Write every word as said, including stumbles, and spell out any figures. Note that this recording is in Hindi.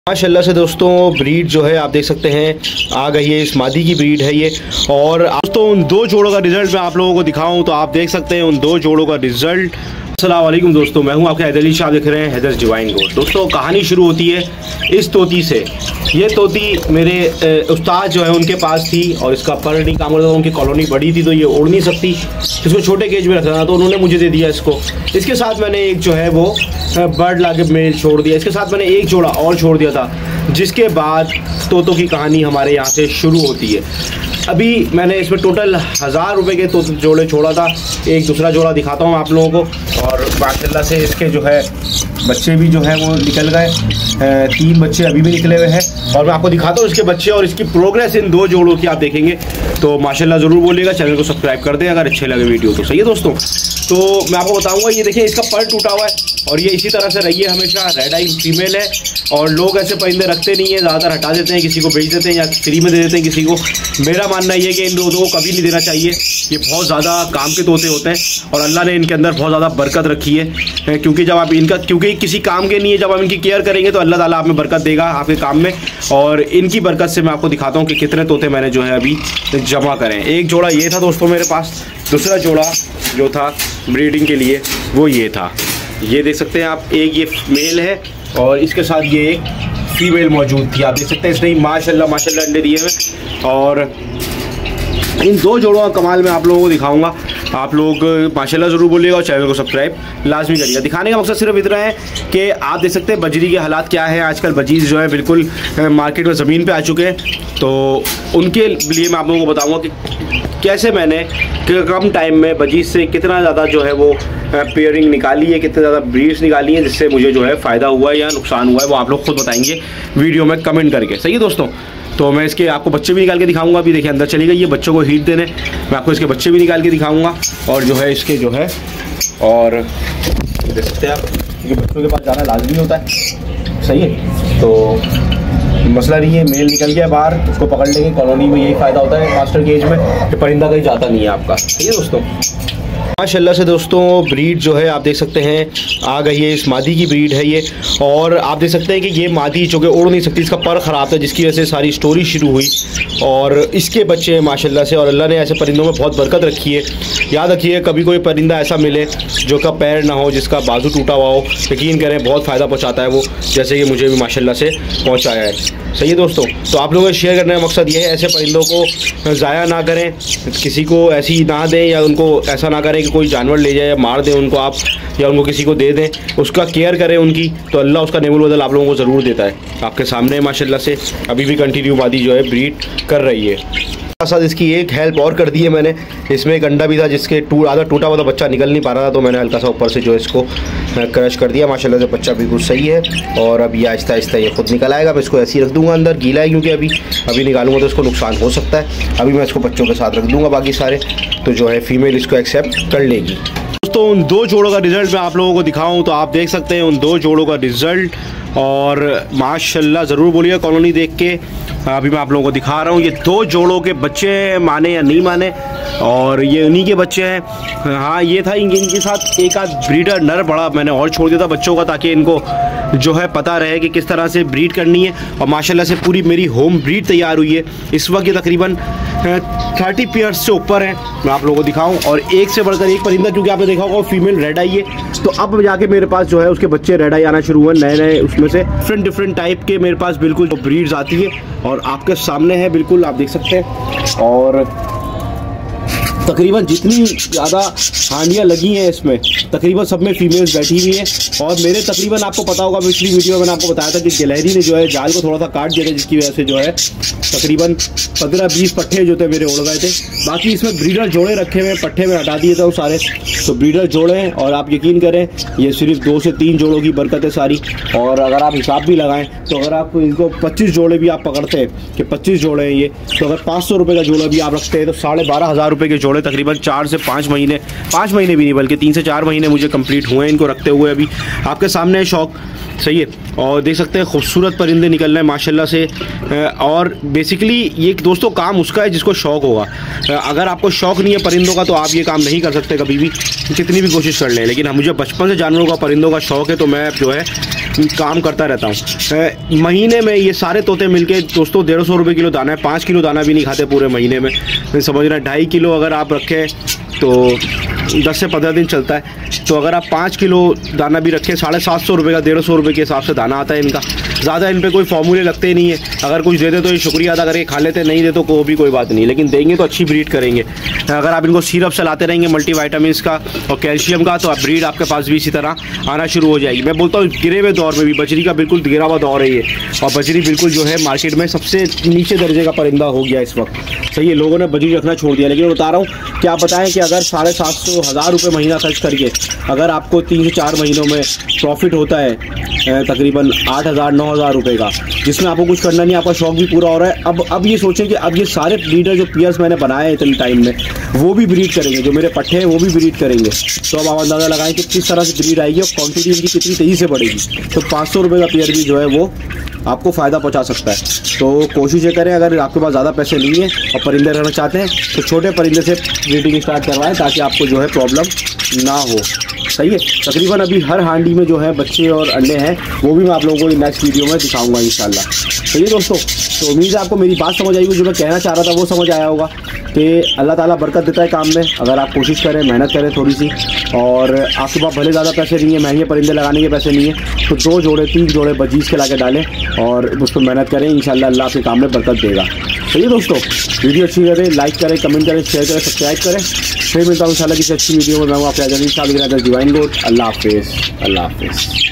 माशाल्लाह से दोस्तों ब्रीड जो है आप देख सकते हैं आ गई है। इस मादी की ब्रीड है ये। और दोस्तों उन दो जोड़ों का रिजल्ट मैं आप लोगों को दिखाऊं तो आप देख सकते हैं उन दो जोड़ों का रिजल्ट। अस्सलाम वालेकुम दोस्तों, मैं हूं आपके हैदर अली शाह, देख रहे हैं हैदर डिवाइन गोट। दोस्तों कहानी शुरू होती है इस तोती से। ये तोती मेरे उस्ताद जो है उनके पास थी और इसका पर नहीं काम करता था। उनकी कॉलोनी बड़ी थी तो ये उड़ नहीं सकती, इसको छोटे केज में रखना था तो उन्होंने मुझे दे दिया इसको। इसके साथ मैंने एक जो है वो बर्ड लाके मेल छोड़ दिया। इसके साथ मैंने एक जोड़ा और छोड़ दिया था, जिसके बाद तोतों की कहानी हमारे यहाँ से शुरू होती है। अभी मैंने इसमें टोटल हज़ार रुपए के तो जोड़े छोड़ा था। एक दूसरा जोड़ा दिखाता हूँ आप लोगों को। और माशाल्लाह से इसके जो है बच्चे भी जो है वो निकल गए, तीन बच्चे अभी भी निकले हुए हैं। और मैं आपको दिखाता हूँ इसके बच्चे और इसकी प्रोग्रेस इन दो जोड़ों की आप देखेंगे तो माशाल्लाह ज़रूर बोलिएगा। चैनल को सब्सक्राइब कर दें अगर अच्छे लगे वीडियो तो। सही है दोस्तों, तो मैं आपको बताऊँगा। ये देखिए इसका पर टूटा हुआ है और ये इसी तरह से रही है हमेशा। रेड आई फीमेल है और लोग ऐसे परिंदे रखते नहीं है, ज़्यादातर हटा देते हैं, किसी को बेच देते हैं या फ्री में दे देते हैं किसी को। मेरा मानना ये है कि इन तोतों को कभी नहीं देना चाहिए। ये बहुत ज़्यादा काम के तोते होते हैं और अल्लाह ने इनके अंदर बहुत ज़्यादा बरकत रखी है। क्योंकि जब आप इनका क्योंकि किसी काम के नहीं है, जब आप इनकी केयर करेंगे तो अल्लाह ताला आप में बरकत देगा आपके काम में। और इनकी बरकत से मैं आपको दिखाता हूँ कि कितने तोते मैंने जो है अभी जमा करें। एक जोड़ा ये था दोस्तों मेरे पास, दूसरा जोड़ा जो था ब्रीडिंग के लिए वो ये था। ये देख सकते हैं आप, एक ये मेल है और इसके साथ ये एक फीमेल मौजूद थी। आप देख सकते हैं इसने माशाल्लाह माशाल्लाह अंडे दिए हुए। और इन दो जोड़ों का कमाल मैं आप लोगों को दिखाऊंगा। आप लोग माशाल्लाह ज़रूर बोलिएगा और चैनल को सब्सक्राइब लाजमी करिएगा। दिखाने का मकसद सिर्फ इतना है कि आप देख सकते हैं बजरी के हालात क्या है आजकल। बजीज जो है बिल्कुल मार्केट में ज़मीन पे आ चुके हैं, तो उनके लिए मैं आप लोगों को बताऊंगा कि कैसे मैंने कम टाइम में बजीज से कितना ज़्यादा जो है वो पेयरिंग निकाली है, कितने ज़्यादा ब्रीड्स निकाली है, जिससे मुझे जो है फ़ायदा हुआ है या नुकसान हुआ है वो आप लोग खुद बताएंगे वीडियो में कमेंट करके। सही है दोस्तों, तो मैं इसके आपको बच्चे भी निकाल के दिखाऊंगा। अभी देखिए अंदर चली गई ये बच्चों को हीट देने, मैं आपको इसके बच्चे भी निकाल के दिखाऊंगा। और जो है इसके जो है और देख सकते हैं आप, ये बच्चों के पास जाना लाजमी होता है। सही है, तो मसला नहीं है। मेल निकल गया बाहर, उसको पकड़ लेंगे। कॉलोनी में यही फ़ायदा होता है मास्टर केज में कि परिंदा कहीं जाता नहीं है आपका। सही है दोस्तों, माशाल्लाह से दोस्तों ब्रीड जो है आप देख सकते हैं आ गई है। इस मादी की ब्रीड है ये। और आप देख सकते हैं कि ये मादी जो कि उड़ नहीं सकती, इसका पर ख़राब था जिसकी वजह से सारी स्टोरी शुरू हुई। और इसके बच्चे हैं माशाल्लाह से। और अल्लाह ने ऐसे परिंदों में बहुत बरकत रखी है। याद रखिए कभी कोई परिंदा ऐसा मिले जो का पैर ना हो, जिसका बाजू टूटा हुआ हो, यकीन करें बहुत फ़ायदा पहुँचाता है वो, जैसे कि मुझे भी माशाल्लाह से पहुँचाया है। सही है दोस्तों, तो आप लोगों को शेयर करने का मकसद ये है ऐसे परिंदों को ज़ाया ना करें, किसी को ऐसी ना दें या उनको ऐसा ना करें कि कोई जानवर ले जाए या मार दें उनको आप, या उनको किसी को दे दें। उसका केयर करें उनकी, तो अल्लाह उसका नेमुल बदल आप लोगों को ज़रूर देता है। आपके सामने माशाल्लाह से अभी भी कंटिन्यू मादी जो है ब्रीड कर रही है। साथ इसकी एक हेल्प और कर दी है मैंने। इसमें एक अंडा भी था जिसके टू आधा टूटा हुआ था, बच्चा निकल नहीं पा रहा था, तो मैंने हल्का सा ऊपर से जो इसको क्रश कर दिया। माशाल्लाह से बच्चा बिल्कुल सही है और अब ये आहिस्ता आहिस्ता ये खुद निकल आएगा। मैं इसको ऐसे ही रख दूंगा अंदर, गीला है क्योंकि अभी अभी निकालूंगा तो इसको नुकसान हो सकता है। अभी मैं इसको बच्चों के साथ रख दूंगा बाकी सारे, तो जो है फीमेल इसको एक्सेप्ट कर लेगी। दोस्तों उन दो जोड़ों का रिज़ल्ट मैं आप लोगों को दिखाऊं तो आप देख सकते हैं उन दो जोड़ों का रिज़ल्ट। और माशाल्लाह ज़रूर बोलिएगा कॉलोनी देख के। अभी मैं आप लोगों को दिखा रहा हूँ ये दो जोड़ों के बच्चे, माने या नहीं माने, और ये उन्हीं के बच्चे हैं। हाँ ये था इनके इनके साथ एक आध ब्रीडर नर बड़ा मैंने और छोड़ दिया था बच्चों का, ताकि इनको जो है पता रहे कि किस तरह से ब्रीड करनी है। और माशाल्लाह से पूरी मेरी होम ब्रीड तैयार हुई है। इस वक्त ये तकरीबन थर्टी पेयर्स से ऊपर है, मैं आप लोगों को दिखाऊं। और एक से बढ़कर एक परिंदा, क्योंकि आपने देखा होगा फीमेल रेड आई है, तो अब जाके मेरे पास जो है उसके बच्चे रेड आई आना शुरू हुए नए नए। उसमें से डिफरेंट डिफरेंट टाइप के मेरे पास बिल्कुल ब्रीड्स आती है और आपके सामने है, बिल्कुल आप देख सकते हैं। और तकरीबन जितनी ज़्यादा हांडियाँ लगी हैं इसमें तकरीबन सब में फीमेल्स बैठी हुई हैं। और मेरे तकरीबन आपको पता होगा पिछली वीडियो में मैंने आपको बताया था कि गिलहरी ने जो है जाल को थोड़ा सा काट दिया था, जिसकी वजह से जो है तकरीबन पंद्रह बीस पट्ठे जो थे मेरे उड़ गए थे। बाकी इसमें ब्रीडर जोड़े रखे हुए पट्ठे में हटा दिए थे वो सारे, तो ब्रीडर जोड़े हैं। और आप यकीन करें ये सिर्फ दो से तीन जोड़ों की बरकत है सारी। और अगर आप हिसाब भी लगाएं तो अगर आप इनको पच्चीस जोड़े भी आप पकड़ते हैं कि पच्चीस जोड़े हैं ये, तो अगर पाँच सौ रुपये का जोड़ा भी आप रखते हैं तो साढ़े बारह हज़ार रुपये के जोड़े तकरीबन चार से पाँच महीने पाँच महीने भी नहीं बल्कि तीन से चार महीने मुझे कंप्लीट हुए हैं इनको रखते हुए। अभी आपके सामने है शौक। सही है, और देख सकते हैं खूबसूरत परिंदे निकल रहे हैं माशाल्लाह से। और बेसिकली ये दोस्तों काम उसका है जिसको शौक़ होगा। अगर आपको शौक़ नहीं है परिंदों का तो आप ये काम नहीं कर सकते कभी भी, कितनी भी कोशिश कर लें। लेकिन हम मुझे बचपन से जानवरों का परिंदों का शौक़ है, तो मैं जो है काम करता रहता हूँ। महीने में ये सारे तोते मिलके दोस्तों डेढ़ सौ रुपये किलो दाना है, पाँच किलो दाना भी नहीं खाते पूरे महीने में। मैं समझ रहा ढाई किलो अगर आप रखें तो दस से पंद्रह दिन चलता है। तो अगर आप पाँच किलो दाना भी रखें, साढ़े सात सौ रुपये का डेढ़ सौ रुपये के हिसाब से दाना आता है इनका। ज़्यादा इन पे कोई फॉर्मूले लगते ही नहीं है। अगर कुछ दे दे तो ये शुक्रिया अदा करके खा लेते, नहीं दे तो को भी कोई बात नहीं, लेकिन देंगे तो अच्छी ब्रीड करेंगे। अगर आप इनको सिरप से लाते रहेंगे मल्टी वाइटामिन का और कैल्शियम का, तो आप ब्रीड आपके पास भी इसी तरह आना शुरू हो जाएगी। मैं बोलता हूँ गिरे हुए दौर में भी बजरी का बिल्कुल गिरा हुआ दौर है ये, और बजरी बिल्कुल जो है मार्केट में सबसे नीचे दर्जे का परिंदा हो गया इस वक्त। सही है, लोगों ने बजरी रखना छोड़ दिया। लेकिन मैं बता रहा हूँ कि आप बताएं कि अगर साढ़े सात सौ हज़ार रुपये महीना खर्च करके अगर आपको तीन से चार महीनों में प्रॉफिट होता है तकरीबन आठ हज़ार नौ हज़ार रुपये का, जिसमें आपको कुछ करना नहीं, आपका शौक भी पूरा हो रहा है। अब अब ये सोचें कि अब ये सारे ब्रीडर जो पियर्स मैंने बनाए हैं इतने टाइम में, वो भी ब्रीड करेंगे, जो मेरे पट्टे हैं वो भी ब्रीड करेंगे। तो अब आप अंदाज़ा लगाएं कि किस तरह से ब्रीड आएगी और क्वांटिटी इनकी कितनी तेज़ी से बढ़ेगी। तो पाँच सौ रुपये का पेयर भी जो है वो आपको फ़ायदा पहुंचा सकता है। तो कोशिश ये करें, अगर आपके पास ज़्यादा पैसे नहीं है और परिंदे रहना चाहते हैं तो छोटे परिंदे से ब्रीडिंग स्टार्ट करवाएं, ताकि आपको जो है प्रॉब्लम ना हो। सही है, तकरीबन अभी हर हांडी में जो है बच्चे और अंडे हैं, वो भी मैं आप लोगों को नेक्स्ट वीडियो में दिखाऊंगा इंशाल्लाह। सही है दोस्तों, तो उम्मीद है आपको मेरी बात समझ आई होगी, जो मैं कहना चाह रहा था वो समझ आया होगा कि अल्लाह ताला बरकत देता है काम में, अगर आप कोशिश करें, मेहनत करें थोड़ी सी। और आपके पास भले ज़्यादा पैसे नहीं है, महंगे परिंदे लगाने के पैसे नहीं है, तो दो जोड़े तीन जोड़े बजीज के ला के डालें और उस पर मेहनत करें, इंशाल्लाह अल्लाह आपके काम में बरकत देगा। सही है दोस्तों, वीडियो अच्छी लगे लाइक करें, कमेंट करें, शेयर करें, सब्सक्राइब करें। फिर मिलता हूँ इंशाल्लाह किसी अच्छी वीडियो में। मैं आपके डिवाइन गोट। अल्लाह हाफिज़, अल्लाह हाफिज़।